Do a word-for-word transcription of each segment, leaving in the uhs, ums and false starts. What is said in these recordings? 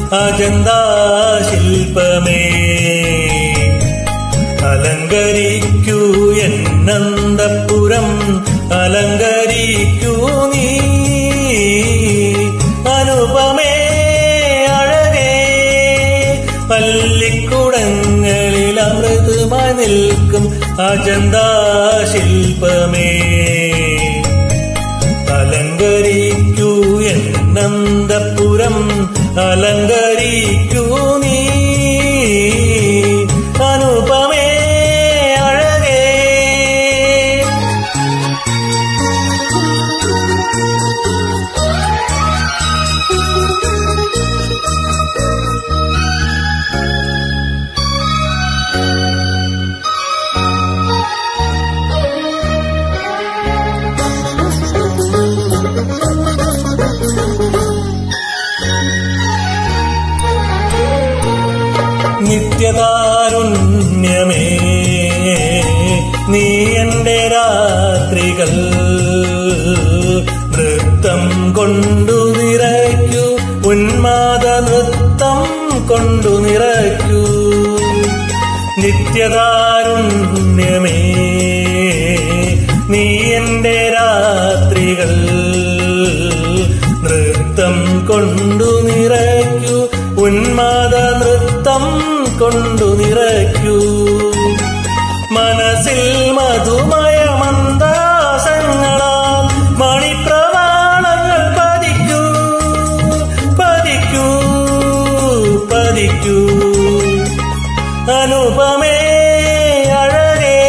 അജന്താ ശില്പമേ. അലങ്കരിക്കൂ എന്നന്തപുരം അലങ്കരിക്കൂ നീ അനുപമേ അഴകേ. പല്ലിക്കുടങ്ങളിൽ അമൃതമായി നിൽക്കും അജന്താ ശില്പമേ. അലങ്കരിക്കൂ എന്നന്തപുരം അലങ്കരിക്കൂ നീ അനുപമേ അഴകേ. നിത്യകാരുണ്യമേ നീ എന്റെ രാത്രികൾ നൃത്തം കൊണ്ടു നിറയ്ക്കൂ. ഉന്മാദ നൃത്തം കൊണ്ടു നിറയ്ക്കൂ. നിത്യകാരുണ്യമേ നീ എന്റെ രാത്രികൾ നൃത്തം കൊണ്ടു നിറയ്ക്കൂ. ഉന്മാദ നൃത്തം കൊണ്ടു നിറയ്ക്കൂ. മനസ്സിൽ മധുമയ മന്ദാസങ്ങളാൽ മണിപ്രവാളങ്ങൾ പതിക്കൂ പതിക്കൂ പതിക്കൂ അനുപമേ അഴകേ.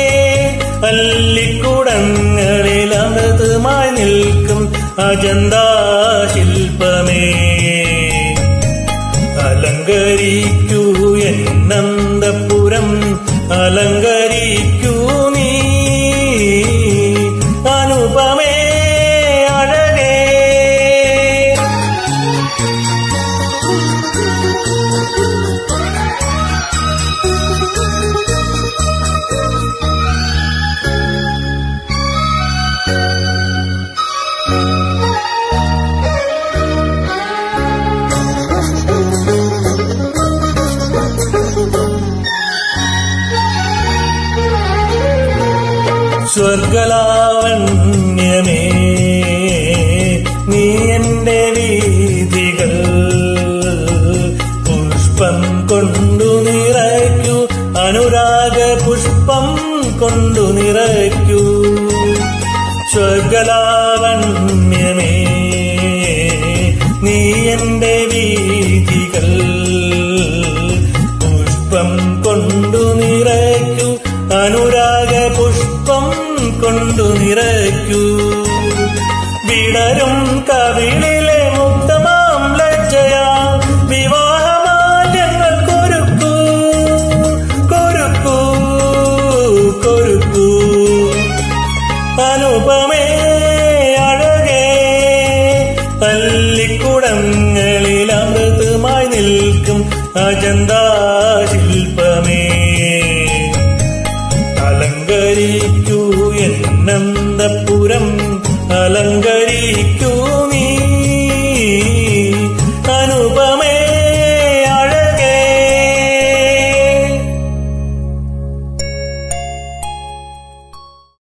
പല്ലിക്കുടങ്ങളിൽ അമൃതമായി നിൽക്കും അജന്താ ശില്പമേ. അലങ്കരിക്കൂ എന്നന്തപുരം അലങ്കരിക്കൂ നീ അനുപമേ അഴകേ. സ്വർഗലാവണ്യമേ നീ എന്റെ വീഥികൾ പുഷ്പം കൊണ്ടു നിറയ്ക്കൂ. അനുരാഗ പുഷ്പം കൊണ്ടു നിറയ്ക്കൂ. സ്വർഗലാവണ്യമേ നീ എന്റെ വീഥികൾ പുഷ്പം കൊണ്ടു നിറയ്ക്കൂ. അനുരാഗ പുഷ്പം കൊണ്ടു നിറയ്ക്കൂ. വിടരും കവിളിലെ മുക്തമാം ലജ്ജയാ വിവാഹമാല്യങ്ങൾ കൊരുക്കൂ കൊരുക്കൂ കൊരുക്കൂ അനുപമേ അഴകേ. പല്ലിക്കുടങ്ങളിൽ അമൃതമായി നിൽക്കും അജന്താ ശില്പമേ. അലങ്കരിക്കൂ എന്നന്തപുരം അലങ്കരിക്കൂ